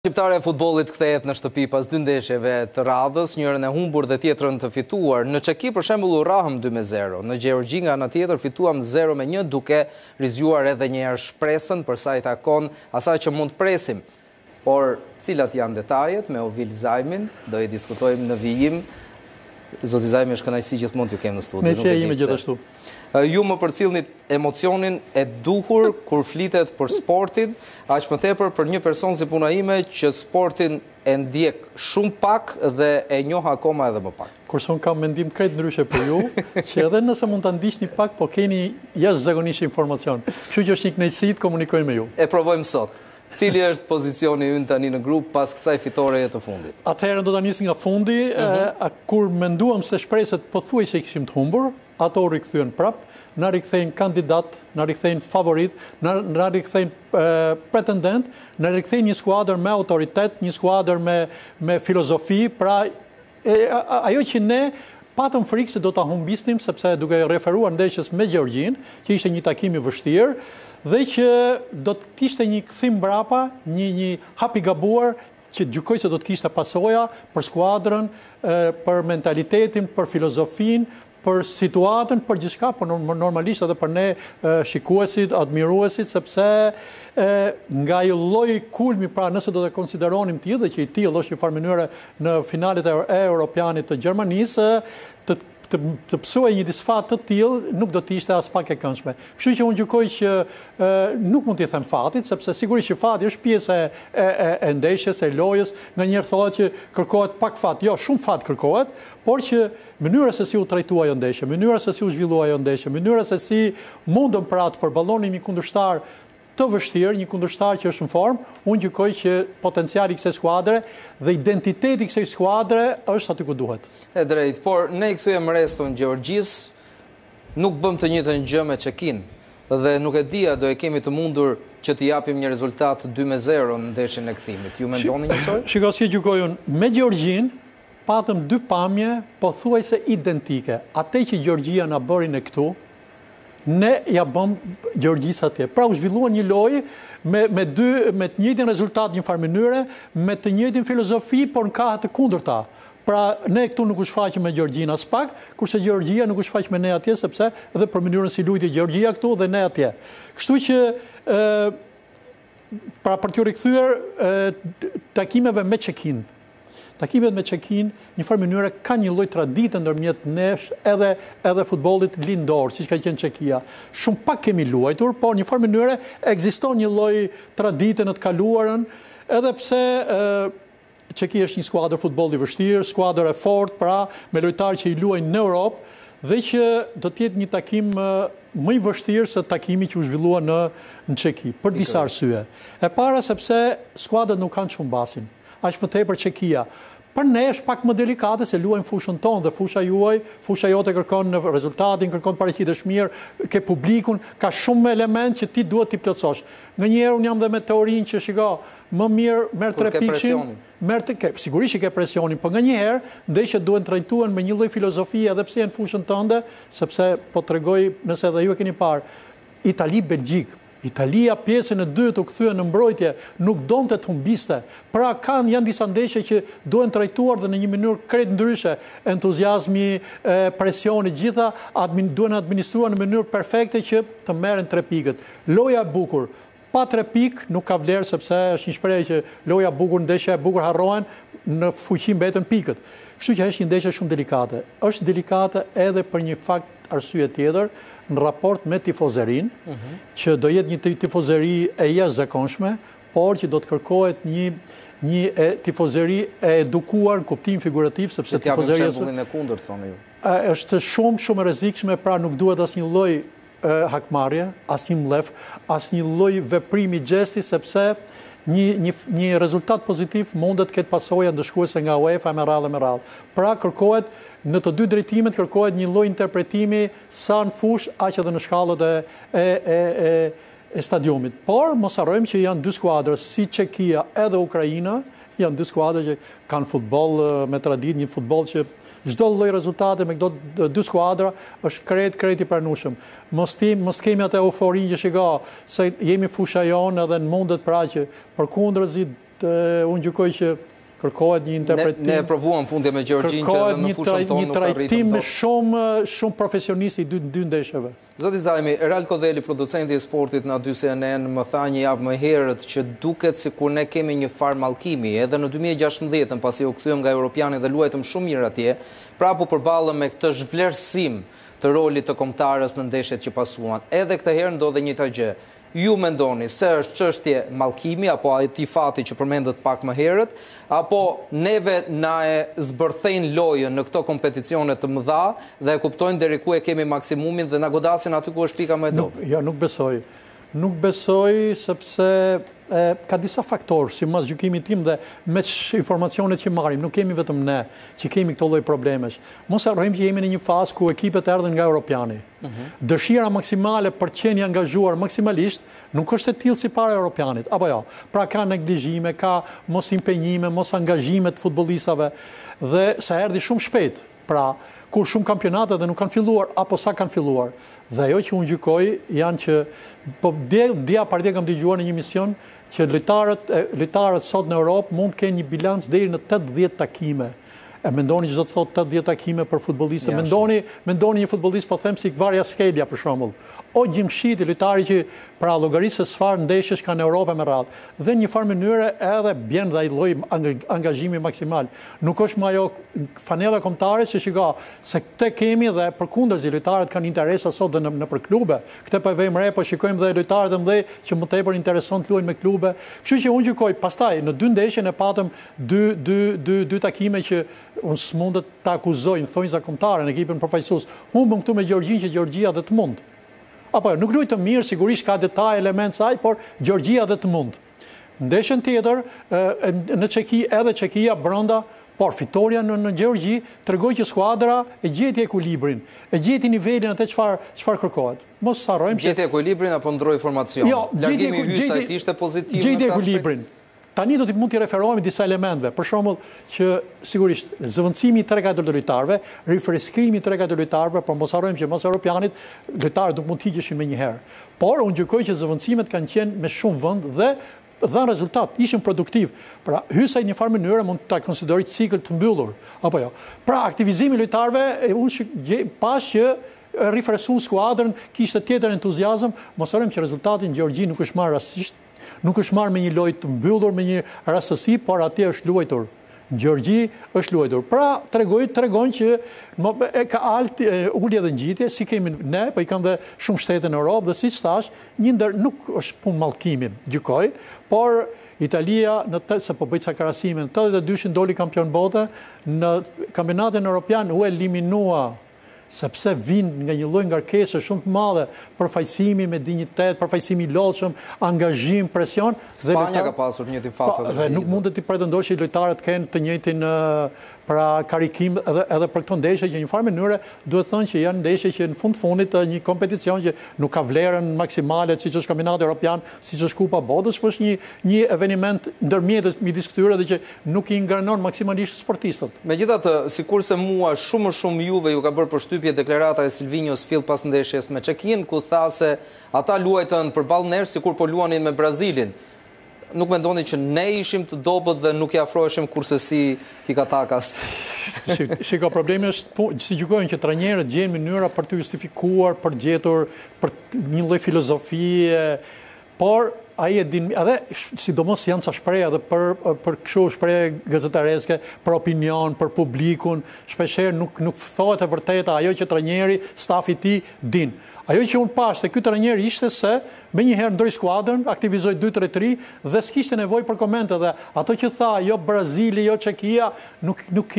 Shqiptarja e futbollit kthehet në shtëpi pas dy ndeshjeve të radhës, njërën e humbur dhe tjetrën të fituar. Në Çeki për shembull u rrahëm 2-0. Në Gjerogji nga ana tjetër fituam 0-1 duke rizgjuar edhe një herë shpresën për sa i takon asaj që mund të presim. Por cilat janë detajet me Uvil Zajimin, do i diskutojmë në vijim. Zoti Zajimi, është kënaqësi gjithmonë t'ju kem në studio. Nëse jemi gjithashtu. Ju më përcjellni emocionin e duhur kur flitet për sportin, aq më tepër për një person si puna ime që sportin e ndjek shumë pak dhe e njoh akoma edhe më pak. Kurse unë kam mendim krejt ndryshe për ju, që edhe nëse mund ta ndiqni pak, po keni jashtëzakonisht informacion. Kështu që është një kënaqësi të komunikoj me ju. E provojmë sot. Cili është pozicioni ynë tani në grup pas kësaj fitoreje të fundit? Atëherë do ta nis nga fundi, kur menduam se shpresat pothuajse kishim të humbur, ato rikthyen prap, na rikthejnë kandidat, na rikthejnë favorit, na rikthejnë pretendent, na rikthejnë një skuadër me autoritet, një skuadër me filozofi, pra ajo që ne patëm frikë se do ta humbisnim, sepse duke referuar ndeshjes me Gjerogjinë, që ishte një takim i vështirë, dhe që do të kishte një kthim mbrapa, një hap i gabuar që gjykoj se do të kishte pasoja për skuadrën, për mentalitetin, për filozofinë, për situatën, për gjithçka, por normalisht edhe për ne shikuesit, admiruesit, sepse nga i lloji kulmi, pra nëse do të konsideronim tillë dhe që i tillë është në farë mënyrë në finalet e Europianit të Gjermanisë, të psuaj një disfat të tillë nuk do të ishte as pak e këndshme. Kështu që unë gjykoj që nuk mund t'i them fatit, sepse sigurisht që fati është pjesë e ndeshjes, e lojës, nganjëherë thohet që kërkohet pak fat, jo, shumë fat kërkohet, por që mënyra se si u trajtua ajo ndeshje, mënyra se si u zhvillua ajo ndeshje, mënyra se si mundëm pra të përballonim një kundërshtar të vështirë, një kundërshtar që është në formë, unë gjykoj që potenciali kësaj skuadre dhe identiteti kësaj skuadre është aty ku duhet. E drejt, por ne i kthyem restun Gjerorgjis, nuk bëm të njëjtën gjë me Çekin dhe nuk e dia do e kemi të mundur që të japim një rezultat 2-0 në ndeshjen e kthimit. Ju mendoni njësoj? Shikoj si gjykoj unë, me Gjerogjinë patëm dy pamje pothuajse identike. Atë që Gjerorgjia na bëri ne këtu, ne ja bëm Gjerorgjisë atje. Pra u zhvilluan një lojë me të njëjtin rezultat një farë mënyre, me të njëjtin filozofi, por në kahe të kundërta. Pra ne këtu nuk u shfaqëm me Gjerogjinë as pak, kurse Gjerorgjia nuk u shfaq me ne atje, sepse edhe për mënyrën si luajti Gjerorgjia këtu dhe ne atje. Kështu që pra për t'ju rikthyer takimeve me Çekin. Takimet me Çekin, një farë mënyre, ka një lloj tradite ndërmjet nesh edhe futbollit lindor, siç ka qenë Çekia. Shumë pak kemi luajtur, por një farë mënyre ekziston një lloj tradite në të kaluarën, edhe pse Çeki është një skuadër futbolli vështirë, skuadër e fortë, pra me lojtarë që i luajnë në Europë, dhe që do të jetë një takim më i vështirë se takimi që u zhvillua në Çeki, për disa arsye. E para sepse skuadrat nuk kanë shumë basin. Aq më tepër Çekia. Për ne është pak më delikate se luajmë fushën tonë dhe fusha juaj, fusha jote kërkon në rezultatin, kërkon paraqitësh mirë, ke publikun, ka shumë element që ti duhet t'i plotësosh. Nganjëherë unë jam dhe me teorinë që shiko, më mirë merr 3 pikëshin, sigurisht që ke presionin, por nganjëherë ndeshjet duhen trajtuar me një lloj filozofie edhe pse janë fushën tënde, sepse po tregoj nëse edhe ju e keni parë, Itali-Belgjik. Italia pjesën e dytë u kthye në mbrojtje, nuk donte të humbiste. Pra janë disa ndeshje që duhen trajtuar dhe në një mënyrë krejt ndryshe. Entuziazmi, presioni, gjitha duhen administruar në mënyrë perfekte që të merren 3 pikët. Loja e bukur, pa 3 pikë nuk ka vlerë, sepse është një shprehje që loja e bukur, ndeshja e bukur harrohen, në fuqi mbeten pikët. Kështu që është një ndeshje shumë delikate. Është delikate edhe për një fakt arsye tjetër, në raport me tifozerin, që do jetë një tifozeri e jashtëzakonshme, por që do të kërkohet një tifozeri e edukuar në kuptim figurativ, sepse tifozeria është shumë e rrezikshme, pra nuk duhet asnjë lloj hakmarrje, asnjë mllef, asnjë lloj veprimi gjesti, sepse një rezultat pozitiv mundet të ketë pasoja ndëshkuese nga UEFA me radhë. Pra kërkohet në të dy drejtimet kërkohet një lloj interpretimi sa në fush, aq edhe në shkallët e stadiumit. Por mos harrojmë që janë dy skuadra, si Çekia edhe Ukraina, janë dy skuadra që kanë futboll me traditë, një futboll që çdo lloj rezultate me këto dy skuadra është krejt i pranueshëm. Mos kemi atë eufori që shiko se jemi fusha jonë edhe në mundet pra që përkundërzi unë gjykoj që kërkohet një interpretim. Ne provuam fundje me Gjerogjinë që edhe në fushën tonë nuk arritëm. Një trajtim me shumë profesionisti dy ndeshjeve. Zoti Zajimi, Eral Kodheli, producenti i sportit në aty CNN, më tha një javë më herët që duket sikur ne kemi një farë mallkimi, edhe në 2016, pasi u kthyem nga Europiani dhe luajtëm shumë mirë atje, prapë u përballëm me këtë zhvlerësim të rolit të kombëtarës në ndeshjet që pasuan. Edhe këtë herë ndodhe njëjta gjë. Ju mendoni se është çështje mallkimi apo ai fati që përmendet pak më herët, apo neve na e zbërthejnë lojën në këto kompeticione të mëdha dhe e kuptojnë deri ku e kemi maksimumin dhe na godasin aty ku është pika më e dobët? Jo, nuk besoj. Nuk besoj sepse ka disa faktorë, si mas gjykimit tim dhe me informacionet që marrim, nuk kemi vetëm ne që kemi këto lloj problemesh. Mos harrojmë që jemi në një fazë ku ekipet erdhen nga Europiani. Dëshira maksimale për të qenë angazhuar maksimalisht nuk është e tillë si para Europianit, apo jo. Pra ka neglizhime, ka mos impenjime, mos angazhime të futbollistave dhe sa erdhi shumë shpejt. Pra, kur shumë kampionate dhe nuk kanë filluar, apo sa kanë filluar. Dhe ajo që unë gjykoj janë që, po dia partje kam dëgjuar në një mision, që lojtarët sot në Europë mund të kenë një bilanc deri në 80 takime. E mendoni që do të thotë 80 takime për futbollistë. Mendoni një futbollist, po them si Varja Skelja për shembull. O Gjimshiti, lojtari që pra llogarisë çfarë ndeshjesh kanë në Europë me radhë. Dhe në një farë mënyrë edhe bjen dhe ai lloj angazhimi maksimal. Nuk është më ajo fanella kombëtare që shiko se këtë kemi dhe përkundazi lojtarët kanë interesa sot dhe në për klube. Këtë po e vëmë re, po shikojmë dhe lojtarët e mëdhenj që më tepër intereson të luajnë me klube. Kështu që unë gjykoj, pastaj në 2 ndeshje ne patëm dy takime që unë s'mundet të akuzojnë thonjza kombëtare në ekipin përfaqësues. Humbëm këtu me Gjerogjinë që Gjerogji dhe të mund. Apo nuk luajtë mirë, sigurisht ka detaj, element saj, por Gjerogji dhe të mund. Ndeshjen tjetër, në Çeki edhe Çekia brenda, por fitorja në Gjerogji tregoi që skuadra e gjeti ekuilibrin, e gjeti nivelin atë çfarë kërkohet. Mos harrojmë që gjeti ekuilibrin apo ndroi formacion. Jo, largimi i Hysajt ishte pozitiv. Gjeti ekuilibrin. Tani do të mund të referohemi disa elementeve, për shembull që sigurisht zëvendësimi i 3-4 lojtarëve, rifreskrimi i 3-4 lojtarëve, por mos harrojmë që mos Europianit lojtarët nuk mund të hiqeshin më një herë. Por unë gjykoj që zëvendësimet kanë qenë me shumë vend dhe dhanë rezultat, ishin produktiv. Pra Hysaj në një farë mënyrë mund ta konsideroj cikël të mbyllur, apo jo. Pra aktivizimi i lojtarëve unë pas që rifresuan skuadrën, kishte tjetër entuziazëm, mos harrojmë që rezultati në Gjerogji nuk është marrë rastësisht. Nuk është marrë me një lojë të mbyllur, me një rastësi, por atje është luajtur. Gjerogji është luajtur. Pra, tregon që ka ulje dhe ngjitje, si kemi ne, po i kanë dhe shumë shtete në Europë, dhe siç thash, nuk është punë mallkimi, gjykoj, por Italia, se po bëj ca krahasime, në 82-shin doli kampion bote, në kampionatin evropian u eliminua sepse vinë nga një lloj ngarkese shumë të madhe, përfaqësimi me dinjitet, përfaqësimi i lodhshëm, angazhim, presion. Spanja ka pasur një fat dhe nuk mundet të pretendosh që lojtarët kenë të njëjtin pra karikim edhe për këto ndeshje që në një farë mënyrë duhet thënë që janë ndeshje që në fundit një kompeticion që nuk ka vlerën maksimale siç është kampionati evropian, siç është Kupa Botës, por është një eveniment ndërmjetës midis këtyre dhe që nuk i ngranon maksimalisht sportistët. Megjithatë, sikurse mua shumë juve ju ka bërë përshtypje deklarata e Silvinjos fill pas ndeshjes me Çekin, ku tha se ata luajtën përballë nesh sikur po luanin me Brazilin. Nuk mendoni që ne ishim të dobët dhe nuk i afroheshim kurse si tikatakas? Shiko, problemi është, si gjykojnë që trajnerët gjejnë mënyra për të justifikuar, për gjetur, për një lloj filozofie, por ai e din, edhe sidomos janë ca shprehje edhe për kështu shprehje gazetareske, për opinion, për publikun, shpeshherë nuk thohet e vërteta ajo që trajneri, stafi i tij din. Ajo që unë pash se ky trajner ishte se me njëherë ndroi skuadrën, aktivizoi 2-3-3 dhe s'kishte nevojë për komente dhe ato që tha jo Brazili, jo Çekia, nuk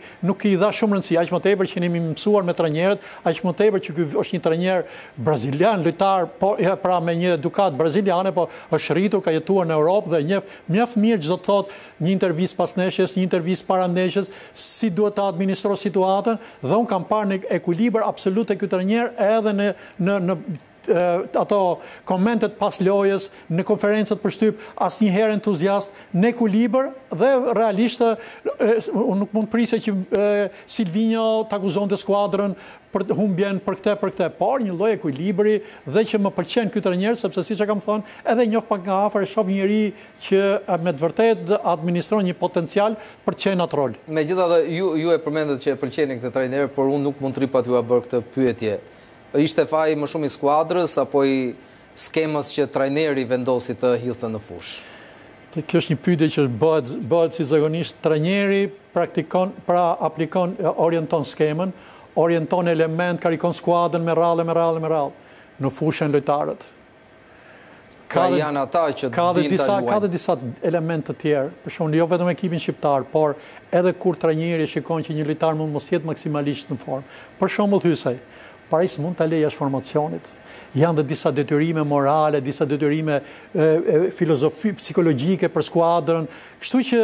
i dha shumë rëndësi, aq më tepër që jemi mësuar me trajnerët, aq më tepër që ky është një trajner brazilian, lojtar, po pra me një edukat braziliane, po është rritur, ka jetuar në Europë dhe njeh mjaft mirë çdo të thotë një intervistë pas ndeshjes, një intervistë para ndeshjes, si duhet ta administrojë situatën dhe unë kam parë në ekuilibër absolut e ky trajner edhe në ato komentet pas lojës, në konferencat për shtyp, asnjëherë entuziast, në ekuilibër dhe realisht unë nuk mund prisja që Silvinjo të akuzonte skuadrën për humbjen për këtë, por një lloj ekuilibri dhe që më pëlqen ky trajner sepse siç e kam thënë, edhe njoh pak nga afër, shoh një njerëz që me të vërtetë administron një potencial për të qenë atë rol. Megjithatë ju e përmendet që e pëlqeni këtë trajner, por unë nuk mund të ripat ju a bërë këtë pyetje. Ishte faji më shumë i skuadrës apo i skemës që trajneri vendosi të hidhte në fushë? Kjo është një pyetje që bëhet si zakonisht. Trajneri aplikon, orienton skemën, orienton element, karikon skuadrën me radhë në fushën lojtarët. Janë ata që din ta luajnë. Ka dhe disa elemente të tjerë, për shembull jo vetëm ekipin shqiptar, por edhe kur trajneri shikon që një lojtar mund mos jetë maksimalisht në formë. Për shembull Hysej, paris mund ta lejë jashtë formacionit. Janë dhe disa detyrime morale, disa detyrime filozofi, psikologjike për skuadrën, kështu që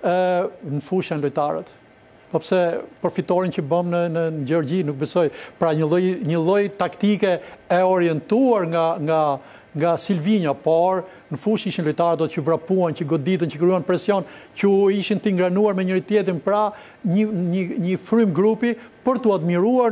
në fushën lojtarët. Po pse për fitoren që bëm në Gjerogji nuk besoj. Pra një lloj taktike e orientuar nga Silvinjo, por në fushë ishin lojtarët që vrapuan, që goditën, që krijuan presion, që ishin të ingranuar me njëri tjetrin, pra një frym grupi për t'u admiruar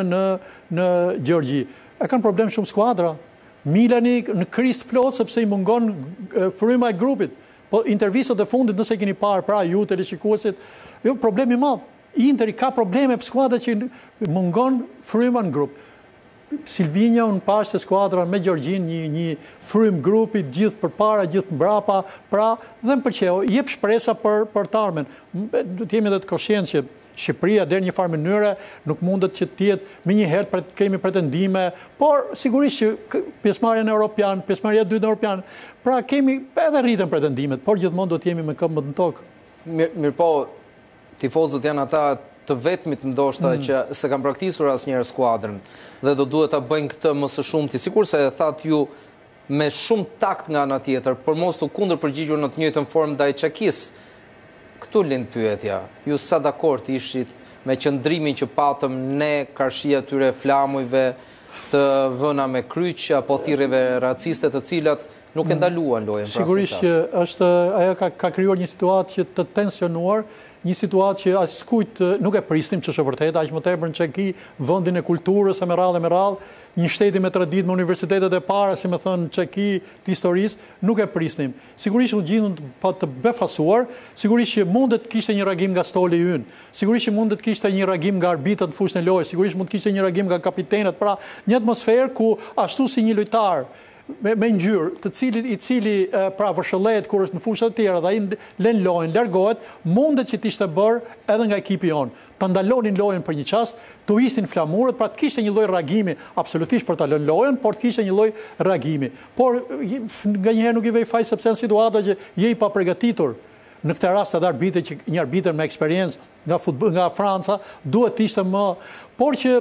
në Gjerogji. E kanë problem shumë skuadra. Milani në kriz plot sepse i mungon fryma e grupit. Po intervistat e fundit nëse keni parë, pra ju teleshikuesit, jo problemi i madh. Interi ka probleme për skuadra që mungon fryma në grup. Silvinjo në pashtë skuadra me Gjergjin, një frym grupi, gjithë përpara, gjithë mbrapa, pra dhe më pëlqeu, jep shpresa për të ardhmen. Do të jemi edhe të koshient që Shqipëria deri një farë mënyre nuk mundet që të jetë me një herë kemi pretendime, por sigurisht që pjesëmarrjen europian, pjesëmarrja e dytë europian, pra kemi edhe rritën pretendimet, por gjithmonë do të jemi me këmbë në tokë. Mirë po, tifozët janë ata të vetmit ndoshta që se kanë praktisur asnjëherë skuadrën dhe do duhet ta bëjnë këtë më së shumti, sikurse e thatë ju me shumë takt nga ana tjetër, por mos të kundërpërgjigjur në të njëjtën formë ndaj Çekis. Këtu lind pyetja. Ju sa dakord ishit me qëndrimin që patëm ne karshia tyre flamujve të vëna me kryq apo thirrjeve raciste të cilat nuk e ndaluan lojën. Sigurisht që është ajo ka krijuar një situatë që të tensionuar, një situatë që askujt nuk e prisnim, që është e vërtetë, aq më tepër në Çeki, vendin e kulturës e me radhë, një shteti me traditë me universitetet e para, si më thënë Çeki të historisë, nuk e prisnim. Sigurisht u gjindën pa të befasuar, sigurisht që mundet kishte një reagim nga stoli ynë, sigurisht që mundet kishte një reagim nga arbitrat në fushën e lojës, sigurisht mund kishte një reagim nga kapitenët, pra një atmosferë ku ashtu si një lojtar me ngjyrë, i cili pra vërshëllet kur është në fushat të tjera dhe ai lën lojën, largohet, mundet që t'ishte bërë edhe nga ekipi jonë. Ta ndalonin lojën për një çast, tu istin flamurët, pra të kishte një lloj reagimi, absolutisht për ta lënë lojën, por të kishte një lloj reagimi. Por nganjëherë nuk i vej faj sepse janë situata që je i paprigatitur. Në këtë rast edhe arbitri që një arbitër me eksperiencë nga Franca duhet të ishte më, por që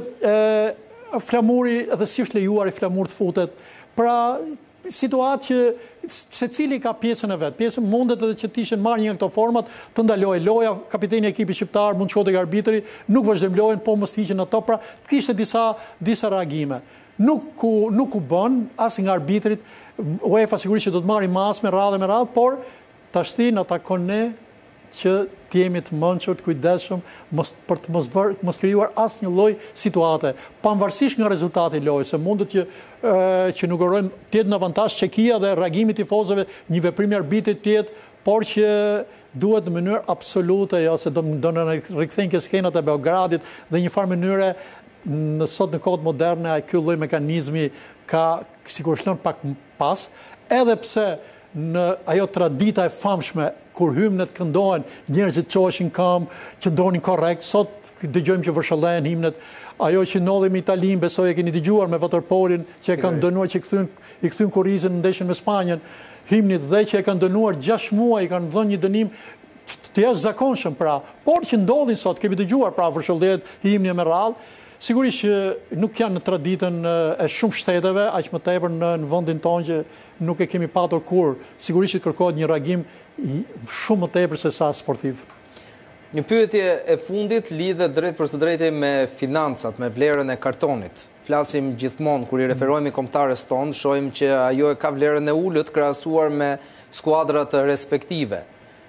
flamuri dhe si është lejuar i flamur të futet. Pra, situatë që secili ka pjesën e vet. Pjesën mundet edhe që të ishin marrë një nga këto format, të ndalojë loja, kapiteni i ekipit shqiptar mund të shkote nga arbitri, nuk vazhdojmë lojën, po mos hiqen ato, pra kishte disa reagime. Nuk u bën as nga arbitrit, UEFA sigurisht që do të marrë mas me radhë, por tashti na takon ne që të jemi të mençur, të kujdesshëm, për të mos krijuar asnjë lloj situate, pavarësisht nga rezultati i lojës, se mundet që nuk urojmë të jetë në avantazh Çekia dhe reagimi i tifozëve, një veprim i arbitrit të jetë, por që duhet në mënyrë absolute, ose do në rikthejnë skenat e Beogradit dhe një farë mënyre sot në kohët moderne ky lloj mekanizmi ka sikur shlon pak pas, edhe pse në ajo tradita e famshme kur hymnet këndohen, njerëzit çoheshin këmbë, që ndonin korrekt. Sot dëgjojmë që vërshëllehen himnet. Ajo që ndodhi me Italinë, besoj e keni dëgjuar me waterpolin, që e kanë dënuar, që i kthyn kurrizën në ndeshjen me Spanjën, himnit dhe që e kanë dënuar 6 muaj, i kanë dhënë një dënim të jashtëzakonshëm pra. Por që ndodhin sot, kemi dëgjuar pra vërshëllet himni me radhë. Sigurisht që nuk janë në traditën e shumë shteteve, aq më tepër në vendin tonë që nuk e kemi patur kur. Sigurisht që kërkohet një reagim shumë më tepër se sa sportiv. Një pyetje e fundit lidhet drejt për së drejti me financat, me vlerën e kartonit. Flasim gjithmonë, kur i referohemi kombëtares tonë, shohim që ajo e ka vlerën e ulët krahasuar me skuadrat respektive.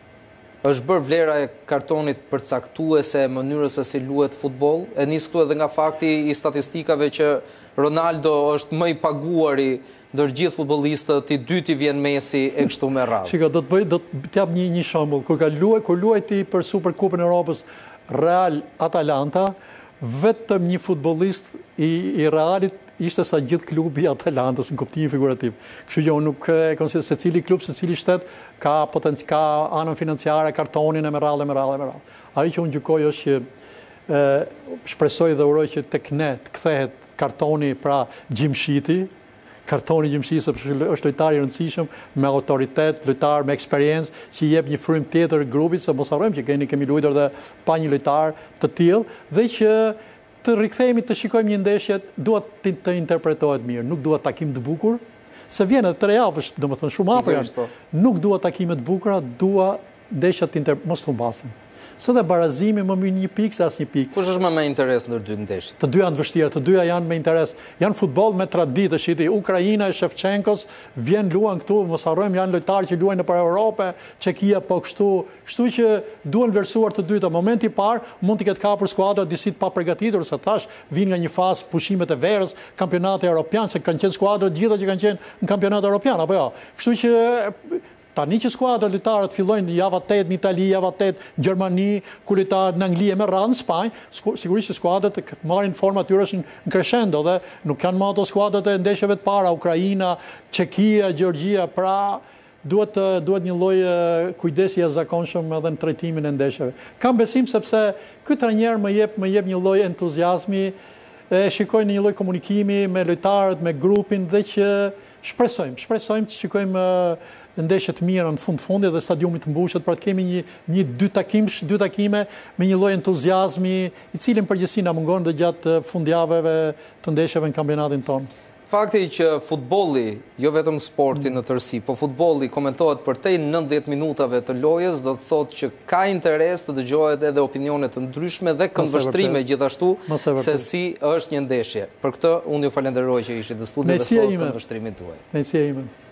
Është bërë vlera e kartonit përcaktuese e mënyrës se si luhet futboll? E nis këtu edhe nga fakti i statistikave që Ronaldo është më i paguari ndër gjithë futbollistët, i dyti vjen Messi e kështu me radhë. Shiko, do të jap një shembull. Kur luajti për Superkupën e Europës Real Atalanta, vetëm një futbollist i Realit ishte sa gjithë klubi i Atalantas në kuptimin figurativ. Kështu që unë nuk e konsideroj se cili klub, se cili shtet ka anën financiare, kartonin e me radhë. Ajo që unë gjykoj është që shpresoj dhe uroj që tek ne të kthehet kartoni pra gjimshiti, kartoni gjimshit sepse është lojtar i rëndësishëm me autoritet, lojtar me eksperiencë që jep një frym tjetër grupit, se mos harrojmë që kemi luajtur dhe pa një lojtar të tillë dhe që të rikthehemi të shikojmë një ndeshje duhet të interpretohet mirë, nuk duhet takim të bukur, se vjen edhe 3 javësh, domethënë shumë afër janë. Nuk duhet takime të bukura, dua ndeshjet mos të humbasin. Se dhe barazimi më mirë një pikë se asnjë pikë. Kush është më me interes ndër dy ndeshjet? Të dyja janë të vështira, të dyja janë me interes. Janë futboll me traditë, shiti. Ukraina e Shevchenkos vjen luan këtu, mos harrojmë janë lojtarë që luajnë nëpër Europë, Çekia po kështu. Kështu që duhen vlerësuar të dyta. Momenti i parë mund të ketë kapur skuadra disit pa përgatitur, se thash vinë nga një fazë pushimet e verës, kampionati evropian, se kanë qenë skuadra të gjitha që kanë qenë në kampionat evropian, apo jo. Kështu që tani që skuadra lojtarët fillojnë java 8 në Itali, java 8 në Gjermani, kur lojtarët në Angli e me radhë në Spanjë, sigurisht që skuadrat marrin forma atyre është në crescendo dhe nuk kanë më ato skuadrat e ndeshjeve të para, Ukraina, Çekia, Gjerogji, pra duhet një lloj kujdesi i jashtëzakonshëm edhe në trajtimin e ndeshjeve. Kam besim sepse ky trajner më jep një lloj entuziazmi, shikoj në një lloj komunikimi me lojtarët, me grupin dhe që shpresojmë të shikojmë ndeshje të mira në fundit dhe stadiumi të mbushet, pra të kemi dy takime me një lloj entuziazmi i cili në përgjithësi na mungon dhe gjatë fundjavëve të ndeshjeve në kampionatin tonë. Fakti që futbolli, jo vetëm sporti në tërësi, po futbolli komentohet përtej 90 minutave të lojës, do të thotë që ka interes të dëgjohet edhe opinione të ndryshme dhe këndvështrime gjithashtu se si është një ndeshje. Për këtë unë ju falenderoj që ishit në studio dhe sot këndvështrimin tuaj. Kënaqësia ime.